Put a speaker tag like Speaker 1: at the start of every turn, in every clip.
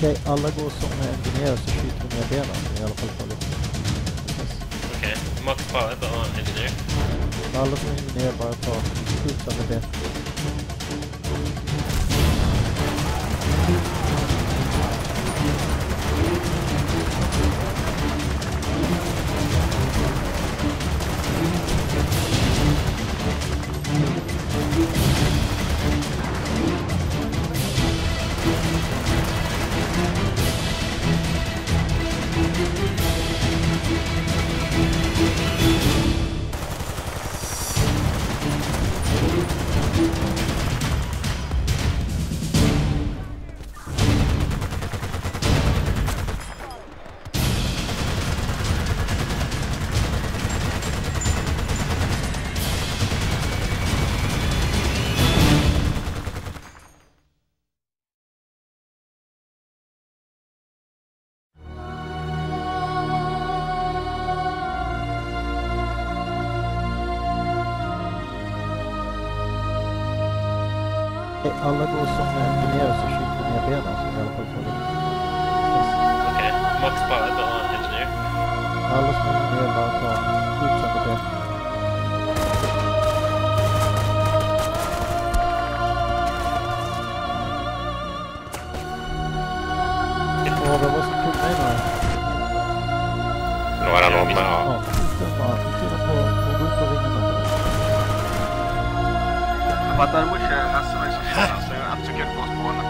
Speaker 1: Okej, alla går som engineer så skjuter vi ner benen i alla fall på lite.
Speaker 2: Okej, Max bara engineer.
Speaker 1: Alla som är engineer bara tar skjutande ben. Alla går som engineer så skjuter vi ner benen så i alla fall får lite.
Speaker 2: Okej, Max bara engineer.
Speaker 1: Alla som är engineer bara tar skjutande ben. Vad var som tog mig nu?
Speaker 3: Några någon med, ja.
Speaker 1: Ja, titta på gå upp på ringarna.
Speaker 4: Fattar mot Hasse så jag absolut på spåren.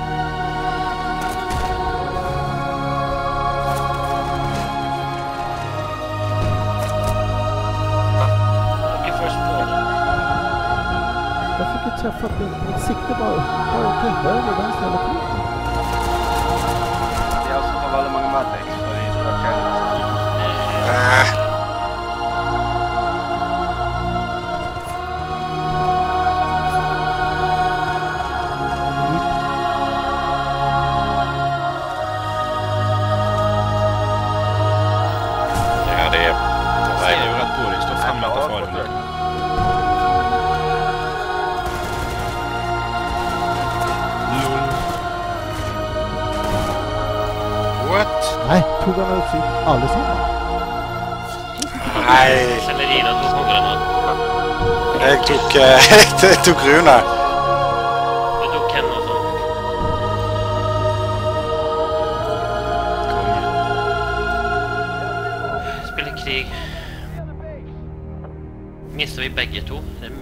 Speaker 2: Okej, först på.
Speaker 1: Jag fick ju träffa mitt sikte bara till höger, vänster eller tiden.
Speaker 4: Det är alltså på väldigt många Madlex så det är så att
Speaker 1: Nej, tog han upp sitt allesammans?
Speaker 3: Nej,
Speaker 2: Celerina tog hångrarna.
Speaker 3: jag tog Runa.
Speaker 2: Du tog Ken och så. Spela krig. Missar vi bägge två? Det är